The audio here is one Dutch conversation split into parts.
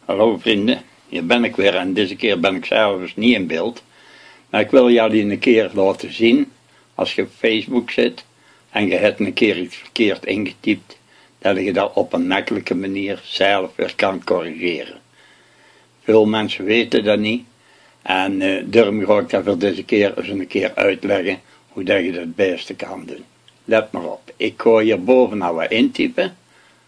Hallo vrienden, hier ben ik weer en deze keer ben ik zelfs niet in beeld. Maar ik wil jullie een keer laten zien, als je op Facebook zit en je hebt een keer iets verkeerd ingetypt, dat je dat op een makkelijke manier zelf weer kan corrigeren. Veel mensen weten dat niet en daarom ga ik dat voor deze keer eens een keer uitleggen hoe dat je dat het beste kan doen. Let maar op, ik ga hier bovenaan wat intypen.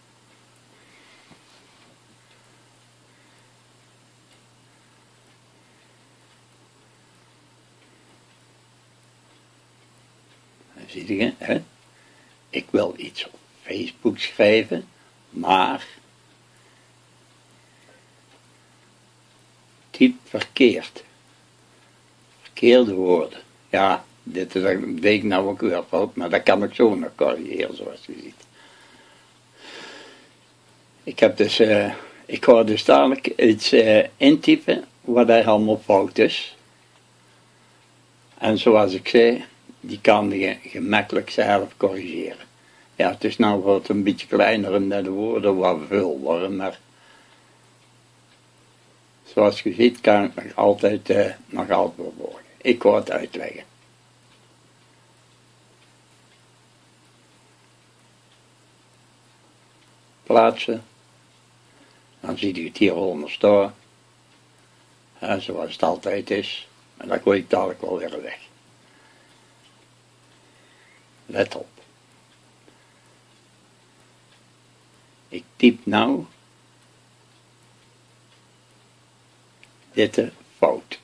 Zie je, hè? Ik wil iets op Facebook schrijven, maar typ verkeerd. Verkeerde woorden. Ja, dit deed ik nou ook weer fout, maar dat kan ik zo nog corrigeren, zoals je ziet. Ik ga dus dadelijk iets intypen wat er allemaal fout is. En zoals ik zei, die kan je gemakkelijk zelf corrigeren. Ja, het is nou wat een beetje kleiner en de woorden wat veel worden, maar zoals je ziet kan ik nog altijd verwoorden. Ik ga het uitleggen. Plaatsen. Dan zie je het hieronder staan. Zoals het altijd is. En dan gooi ik dadelijk wel weer weg. Let op. Ik typ nou dit fout.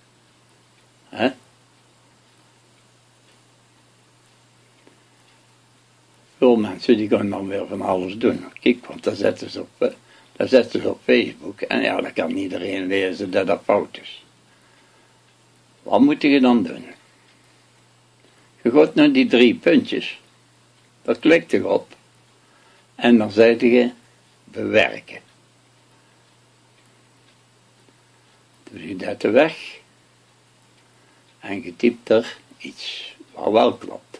Veel mensen die gaan dan weer van alles doen. Kijk, want dat zetten ze op Facebook. En ja, dan kan iedereen lezen dat dat fout is. Wat moet je dan doen? Je gaat naar die 3 puntjes. Daar klikt je op. En dan zeg je bewerken. Doe je dat weg. En je typt er iets wat wel klopt.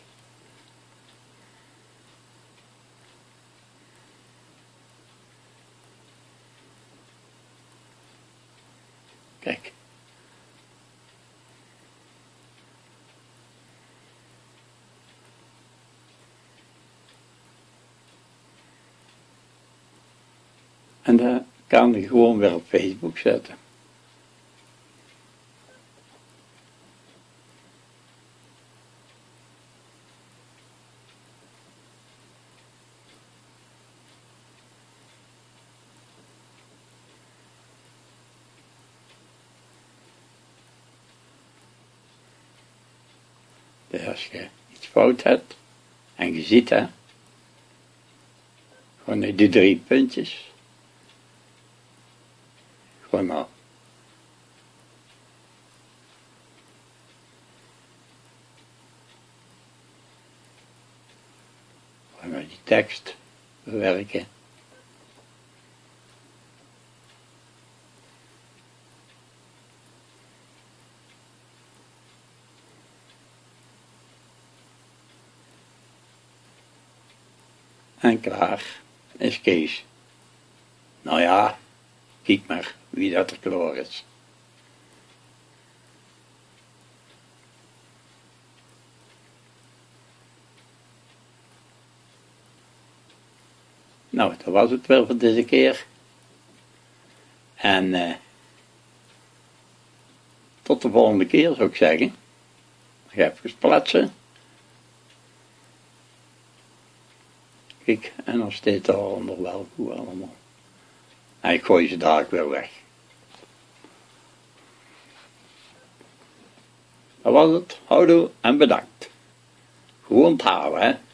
Kijk. En dat kan je gewoon weer op Facebook zetten. Dus als je iets fout hebt en je ziet dat, gewoon naar die 3 puntjes. Gewoon maar. Gewoon maar die tekst bewerken. En klaar is Kees. Nou ja, kijk maar wie dat er klaar is. Nou, dat was het wel voor deze keer. En tot de volgende keer zou ik zeggen. Nog even plaatsen. Kijk, en dan staat daaronder wel goed allemaal. En ik gooi ze dadelijk weer weg. Dat was het. Houdoe en bedankt. Goed onthouden, hè.